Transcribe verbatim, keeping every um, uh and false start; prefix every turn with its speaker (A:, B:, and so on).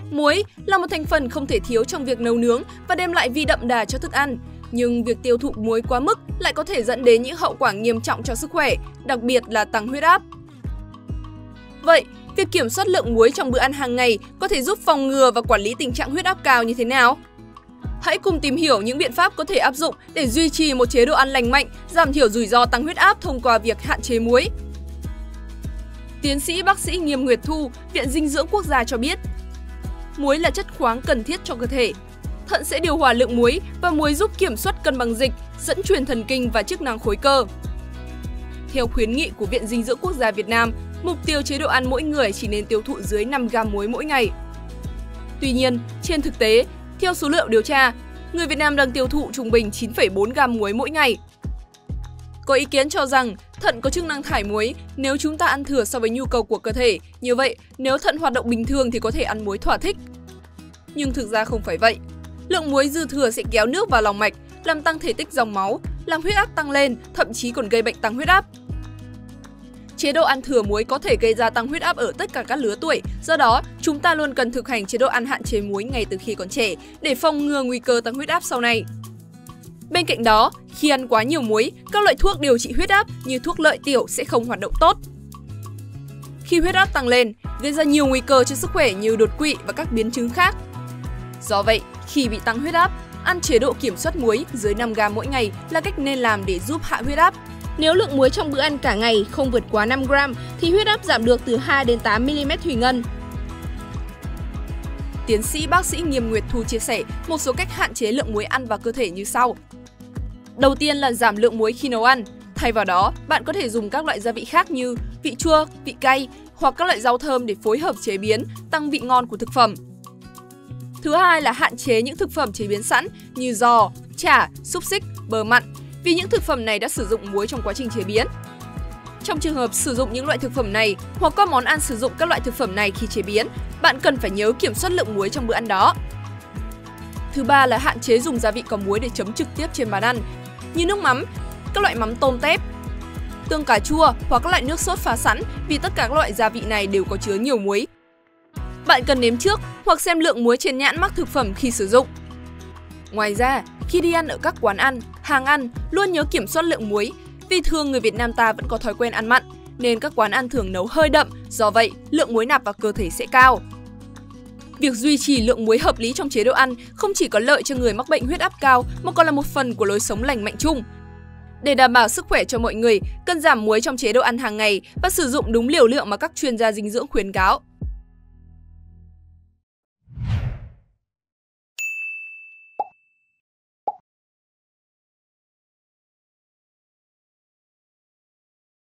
A: Muối là một thành phần không thể thiếu trong việc nấu nướng và đem lại vị đậm đà cho thức ăn. Nhưng việc tiêu thụ muối quá mức lại có thể dẫn đến những hậu quả nghiêm trọng cho sức khỏe, đặc biệt là tăng huyết áp. Vậy, việc kiểm soát lượng muối trong bữa ăn hàng ngày có thể giúp phòng ngừa và quản lý tình trạng huyết áp cao như thế nào? Hãy cùng tìm hiểu những biện pháp có thể áp dụng để duy trì một chế độ ăn lành mạnh, giảm thiểu rủi ro tăng huyết áp thông qua việc hạn chế muối. Tiến sĩ bác sĩ Nghiêm Nguyệt Thu, Viện Dinh dưỡng Quốc gia cho biết, muối là chất khoáng cần thiết cho cơ thể. Thận sẽ điều hòa lượng muối và muối giúp kiểm soát cân bằng dịch, dẫn truyền thần kinh và chức năng khối cơ. Theo khuyến nghị của Viện Dinh dưỡng Quốc gia Việt Nam, mục tiêu chế độ ăn mỗi người chỉ nên tiêu thụ dưới năm gam muối mỗi ngày. Tuy nhiên, trên thực tế, theo số liệu điều tra, người Việt Nam đang tiêu thụ trung bình chín phẩy bốn gam muối mỗi ngày. Có ý kiến cho rằng thận có chức năng thải muối nếu chúng ta ăn thừa so với nhu cầu của cơ thể. Như vậy, nếu thận hoạt động bình thường thì có thể ăn muối thỏa thích. Nhưng thực ra không phải vậy. Lượng muối dư thừa sẽ kéo nước vào lòng mạch, làm tăng thể tích dòng máu, làm huyết áp tăng lên, thậm chí còn gây bệnh tăng huyết áp. Chế độ ăn thừa muối có thể gây ra tăng huyết áp ở tất cả các lứa tuổi, do đó chúng ta luôn cần thực hành chế độ ăn hạn chế muối ngay từ khi còn trẻ để phòng ngừa nguy cơ tăng huyết áp sau này. Bên cạnh đó, khi ăn quá nhiều muối, các loại thuốc điều trị huyết áp như thuốc lợi tiểu sẽ không hoạt động tốt. Khi huyết áp tăng lên, gây ra nhiều nguy cơ cho sức khỏe như đột quỵ và các biến chứng khác. Do vậy, khi bị tăng huyết áp, ăn chế độ kiểm soát muối dưới năm gam mỗi ngày là cách nên làm để giúp hạ huyết áp. Nếu lượng muối trong bữa ăn cả ngày không vượt quá năm gam thì huyết áp giảm được từ hai đến tám mi-li-mét thủy ngân. Tiến sĩ bác sĩ Nghiêm Nguyệt Thu chia sẻ một số cách hạn chế lượng muối ăn vào cơ thể như sau. Đầu tiên là giảm lượng muối khi nấu ăn. Thay vào đó, bạn có thể dùng các loại gia vị khác như vị chua, vị cay hoặc các loại rau thơm để phối hợp chế biến, tăng vị ngon của thực phẩm. Thứ hai là hạn chế những thực phẩm chế biến sẵn như giò, chả, xúc xích, bơ mặn, vì những thực phẩm này đã sử dụng muối trong quá trình chế biến. Trong trường hợp sử dụng những loại thực phẩm này hoặc các món ăn sử dụng các loại thực phẩm này khi chế biến, bạn cần phải nhớ kiểm soát lượng muối trong bữa ăn đó. Thứ ba là hạn chế dùng gia vị có muối để chấm trực tiếp trên bàn ăn, như nước mắm, các loại mắm tôm tép, tương cà chua hoặc các loại nước sốt pha sẵn vì tất cả các loại gia vị này đều có chứa nhiều muối. Bạn cần nếm trước hoặc xem lượng muối trên nhãn mác thực phẩm khi sử dụng. Ngoài ra, khi đi ăn ở các quán ăn, hàng ăn, luôn nhớ kiểm soát lượng muối, vì thường người Việt Nam ta vẫn có thói quen ăn mặn, nên các quán ăn thường nấu hơi đậm, do vậy lượng muối nạp vào cơ thể sẽ cao. Việc duy trì lượng muối hợp lý trong chế độ ăn không chỉ có lợi cho người mắc bệnh huyết áp cao mà còn là một phần của lối sống lành mạnh chung. Để đảm bảo sức khỏe cho mọi người, cần giảm muối trong chế độ ăn hàng ngày và sử dụng đúng liều lượng mà các chuyên gia dinh dưỡng khuyến cáo.